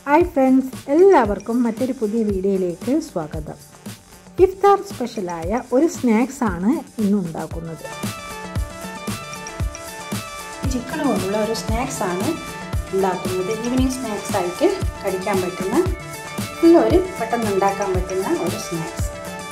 Hi friends, എല്ലാവർക്കും മറ്റൊരു പുതിയ വീഡിയോയിലേക്ക് സ്വാഗതം. ഇഫ്താർ സ്പെഷ്യലായ ഒരു സ്നാക്സ് ആണ് ഇന്ന് ഉണ്ടാക്കുന്നത്. ചിക്കൻ കൊണ്ടുള്ള ഒരു സ്നാക്സ് ആണ് ഉണ്ടാക്കുന്നത്. ഈവനിങ് സ്നാക്സ് ആയിട്ട് കഴിക്കാൻ പറ്റുന്ന നല്ലൊരു പെട്ടെന്ന് ഉണ്ടാക്കാൻ പറ്റുന്ന ഒരു സ്നാക്സ്.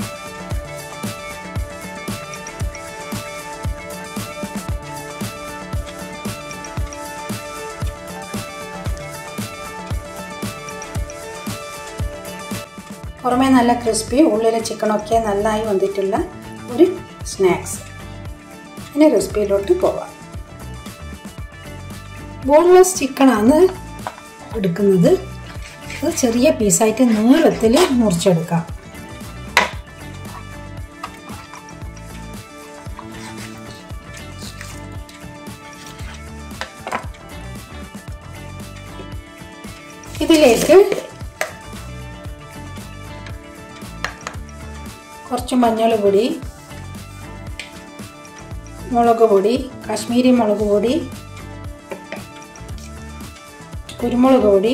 പുറമേ നല്ല ക്രിസ്പി, ഉള്ളിലെ ചിക്കനൊക്കെ നന്നായി വന്നിട്ടുള്ള ഒരു സ്നാക്സ്. ഇനി റെസിപ്പിയിലോട്ട് പോവാം. ബോൺലെസ് ചിക്കനാണ് എടുക്കുന്നത്. അത് ചെറിയ പീസായിട്ട് നീളത്തിൽ മുറിച്ചെടുക്കാം. ഇതിലേക്ക് കുറച്ച് മഞ്ഞൾപ്പൊടി, മുളക് പൊടി, കാശ്മീരി മുളക് പൊടി, കുരുമുളക് പൊടി,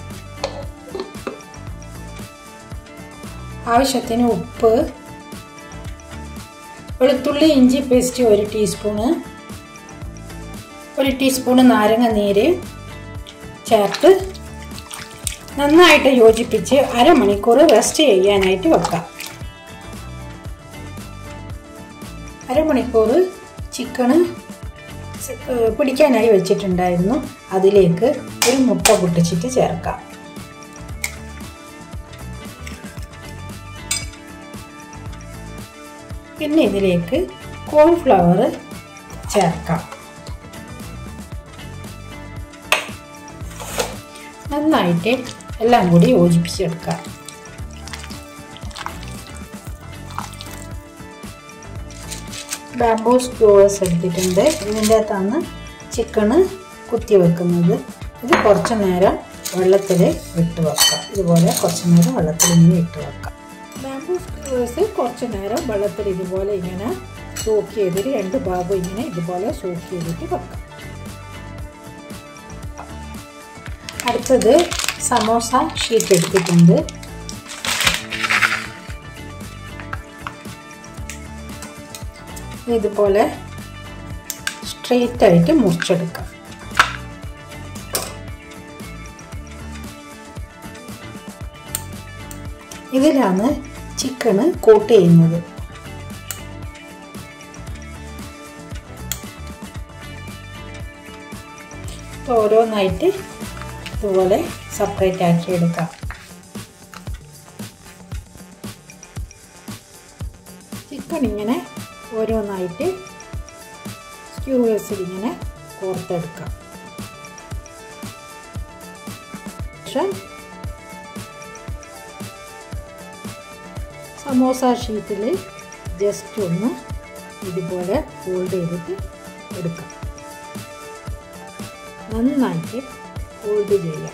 ആവശ്യത്തിന് ഉപ്പ്, വെളുത്തുള്ളി ഇഞ്ചി പേസ്റ്റ് 1 ടീസ്പൂണ്, 1 ടീസ്പൂണ് നാരങ്ങ നീര് ചേർത്ത് നന്നായിട്ട് യോജിപ്പിച്ച് അരമണിക്കൂർ റെസ്റ്റ് ചെയ്യാനായിട്ട് വെക്കാം. അരമണിക്കൂർ ചിക്കന് പിടിക്കാനായി വെച്ചിട്ടുണ്ടായിരുന്നു. അതിലേക്ക് ഒരു മുട്ട പൊട്ടിച്ചിട്ട് ചേർക്കാം. പിന്നെ ഇതിലേക്ക് കോൺഫ്ലവർ ചേർക്കാം. നന്നായിട്ട് എല്ലാം കൂടി യോജിപ്പിച്ചെടുക്കാം. ബാംബൂ സ്ക്യൂവേഴ്സ് എടുത്തിട്ടുണ്ട്. ഇതിൻ്റെ അകത്താണ് ചിക്കന് കുത്തി വെക്കുന്നത്. ഇത് കുറച്ച് നേരം വെള്ളത്തിൽ ഇട്ട് വെക്കാം. ഇതുപോലെ കുറച്ച് നേരം വെള്ളത്തിൽ ഇങ്ങനെ ഇട്ട് വെക്കാം. ബാംബൂ സ്ക്യൂവേഴ്സ് കുറച്ച് നേരം വെള്ളത്തിൽ ഇതുപോലെ ഇങ്ങനെ സോക്ക് ചെയ്തിട്ട് 2 ഭാഗം ഇങ്ങനെ ഇതുപോലെ സോക്ക് ചെയ്തിട്ട് വെക്കാം. അടുത്തത് സമോസ ഷീറ്റ് എടുത്തിട്ടുണ്ട്. ഇതുപോലെ സ്ട്രെയിറ്റ് ആയിട്ട് മുറിച്ചെടുക്കാം. ഇതിലാണ് ചിക്കന് കോട്ട് ചെയ്യുന്നത്. ഓരോന്നായിട്ട് ഇതുപോലെ സെപ്പറേറ്റ് ആക്കി എടുക്കാം. ചിക്കൻ ഇങ്ങനെ ഓരോന്നായിട്ട് സ്ക്യൂവേഴ്സിൽ ഇങ്ങനെ കോർത്തെടുക്കാം. സമോസ ഷീറ്റിൽ ജസ്റ്റ് ഒന്ന് ഇതുപോലെ ഫോൾഡ് ചെയ്തിട്ട് എടുക്കാം. നന്നായിട്ട് ഫോൾഡ് ചെയ്യാം.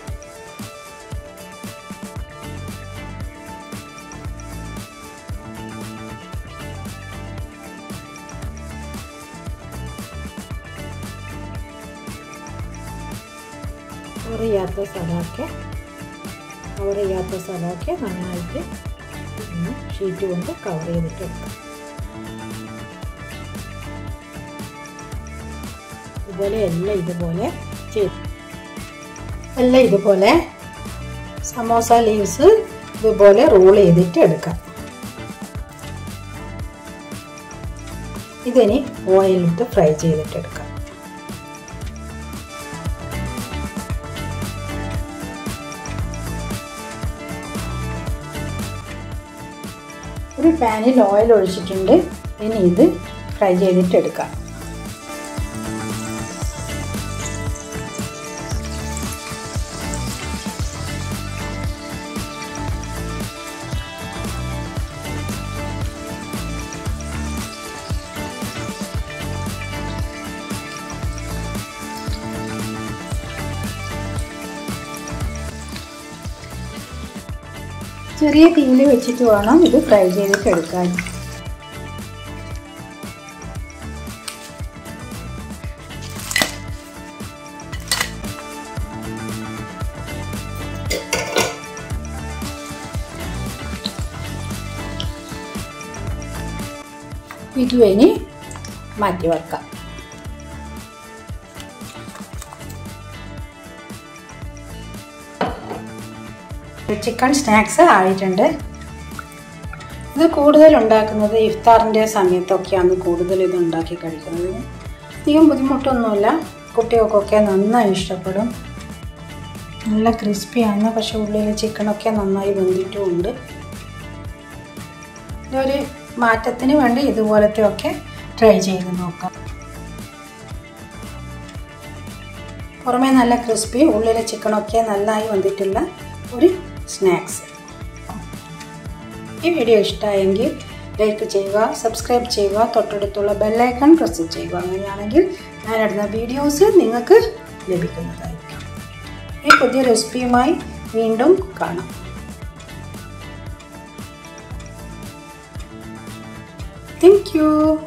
കവർ ചെയ്യാത്ത സ്ഥലമൊക്കെ നന്നായിട്ട് ഷീറ്റ് കൊണ്ട് കവർ ചെയ്തിട്ട് എടുക്കാം. ഇതുപോലെ എല്ലാം ഇതുപോലെ സമോസ ലീവ്സ് ഇതുപോലെ റോൾ ചെയ്തിട്ട് എടുക്കാം. ഇതിനി ഓയിലിട്ട് ഫ്രൈ ചെയ്തിട്ട് എടുക്കാം. ഒരു പാനിൽ ഓയിൽ ഒഴിച്ചിട്ടുണ്ട്. ഇനി ഇത് ഫ്രൈ ചെയ്തിട്ട് എടുക്കാം. ചെറിയ തീയിൽ വെച്ചിട്ട് വേണം ഇത് ഫ്രൈ ചെയ്തിട്ട് എടുക്കാൻ. ഇതും ഇനി മാറ്റി വെക്കാം. ചിക്കൻ സ്നാക്സ് ആയിട്ടുണ്ട്. ഇത് കൂടുതൽ ഉണ്ടാക്കുന്നത് ഇഫ്താറിൻ്റെ സമയത്തൊക്കെയാണ് കൂടുതൽ ഇത് ഉണ്ടാക്കി കഴിക്കുന്നത്. അധികം ബുദ്ധിമുട്ടൊന്നുമില്ല, കുട്ടികൾക്കൊക്കെ നന്നായി ഇഷ്ടപ്പെടും. നല്ല ക്രിസ്പിയാണ്, പക്ഷെ ഉള്ളിൽ ചിക്കനൊക്കെ നന്നായി വെന്തിട്ടുമുണ്ട്. ഇതൊരു മാറ്റത്തിന് വേണ്ടി ഇതുപോലത്തെ ഒക്കെ ട്രൈ ചെയ്ത് നോക്കാം. പുറമേ നല്ല ക്രിസ്പി, ഉള്ളിലെ ചിക്കനൊക്കെ നന്നായി വന്നിട്ടുള്ള ഒരു സ്നാക്സ്. ഈ വീഡിയോ ഇഷ്ടമായെങ്കിൽ ലൈക്ക് ചെയ്യുക, സബ്സ്ക്രൈബ് ചെയ്യുക, തൊട്ടടുത്തുള്ള ബെല്ലൈക്കൺ പ്രസ് ചെയ്യുക. അങ്ങനെയാണെങ്കിൽ ഞാനിടുന്ന വീഡിയോസ് നിങ്ങൾക്ക് ലഭിക്കുന്നതായിരിക്കും. ഈ പുതിയ റെസിപ്പിയുമായി വീണ്ടും കാണാം. Thank U.